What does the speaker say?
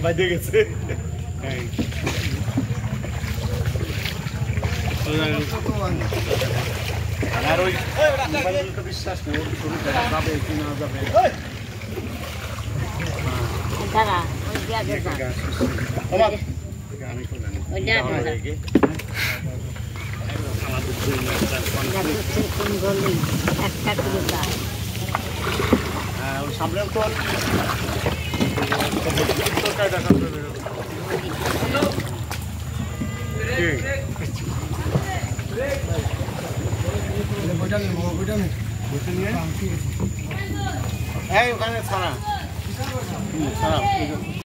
বাইরে গেছে আর ওই মোবাইলটা বিশ্বাস নেই ওর ছবি দেখা যাবে কি না যাবে দাঁড়া ওই জায়গায় আমার গানি করলেন ওই জায়গায় একটা করে দাও হ্যাঁ ওই সামনেও তো কায়দা ওখানে ছাড়া